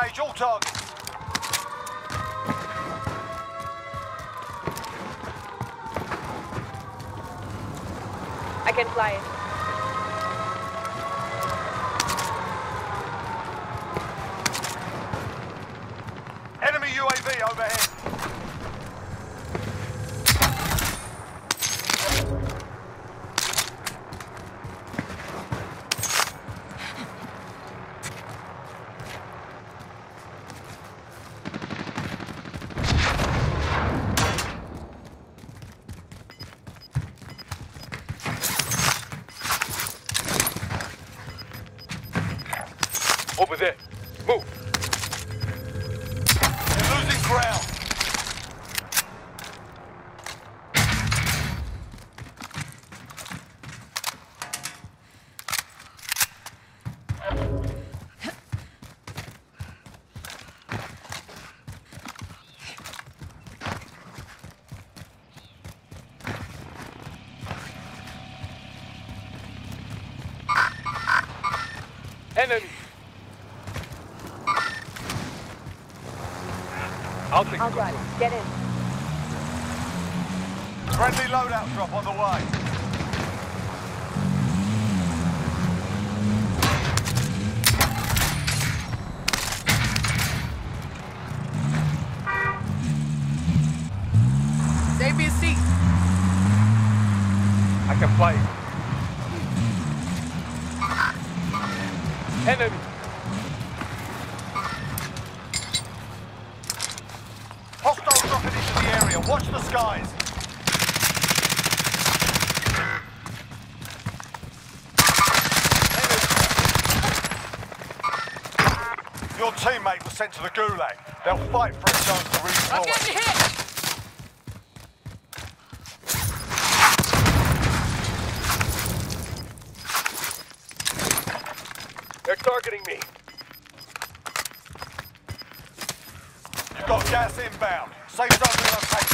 Engage all targets. I can fly. Enemy UAV overhead. Over there. Move. They're losing ground. Enemy. I'll take I'll drive. Get in. Friendly loadout drop on the way. Save me a seat. I can fly. Enemy. Hostiles dropping into the area. Watch the skies. Your teammate was sent to the gulag. They'll fight for a chance to I'm redeploy. getting hit. They're targeting me. You've got gas inbound. Safe zone relocation.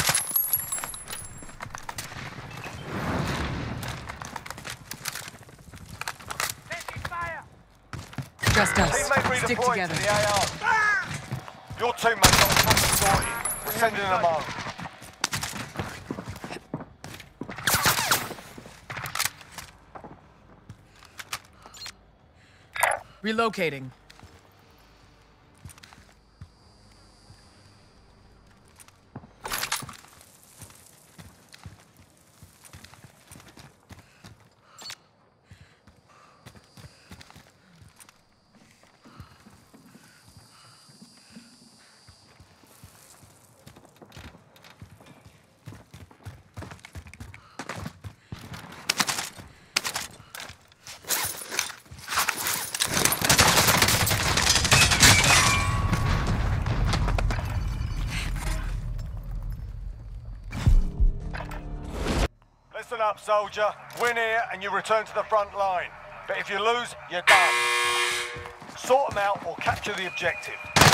Just us. Teammate Stick redeployed together. to the AR. Your teammate got the problem sorted. We're sending them home. Relocating. Listen up, soldier. Win here and you return to the front line. But if you lose, you're done. Sort them out or capture the objective.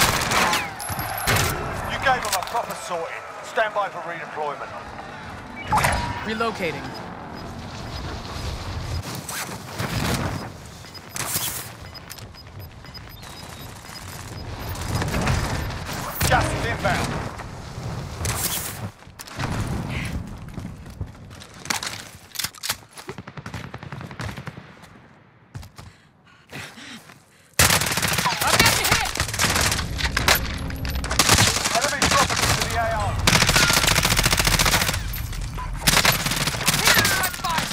You gave them a proper sorting. Stand by for redeployment. Relocating. Gas is inbound. I'm getting hit. Enemy dropping into the AR. Let's fight.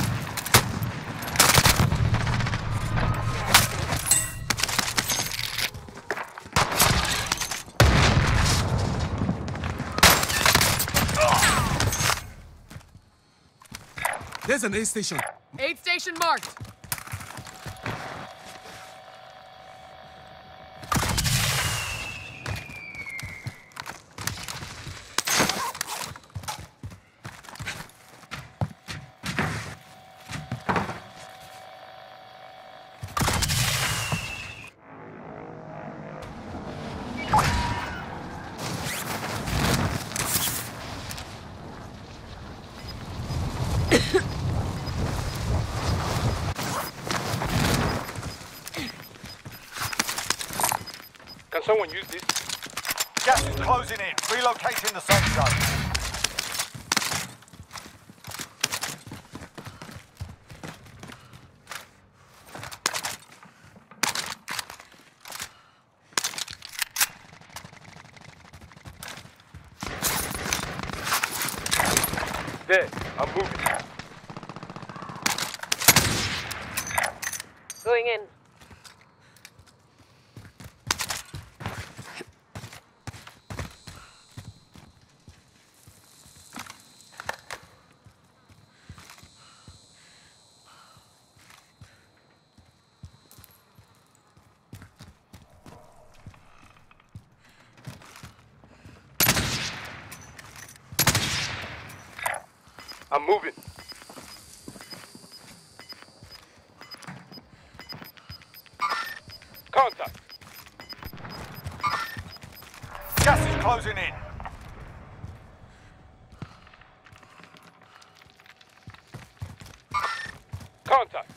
There's an aid station. Aid station marked. Can someone use this? Gas is closing in. Relocating the safe zone. There, I'm moving. Going in. I'm moving. Contact. Gas is closing in. Contact.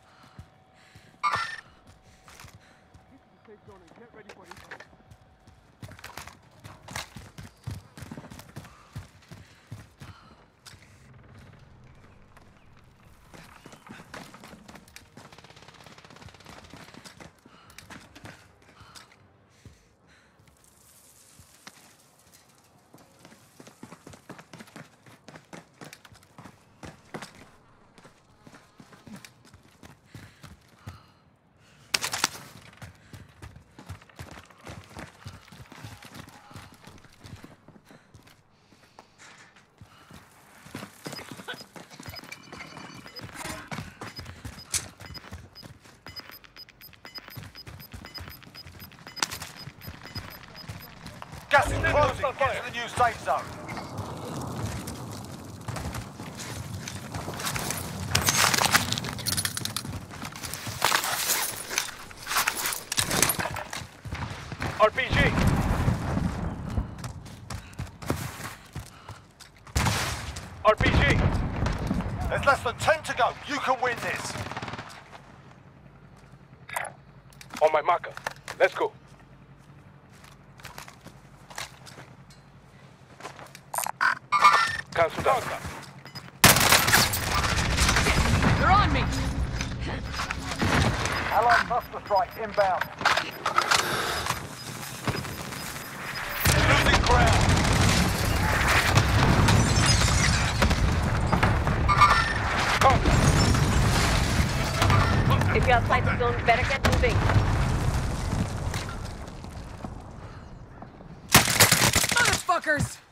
Gas is closing. Get to the new safe zone. RPG. RPG. There's less than 10 to go. You can win this. On my marker. Let's go. Cancel that. They're on me! Allied cluster strike inbound. Losing ground. If you're outside the zone, better get moving. Motherfuckers!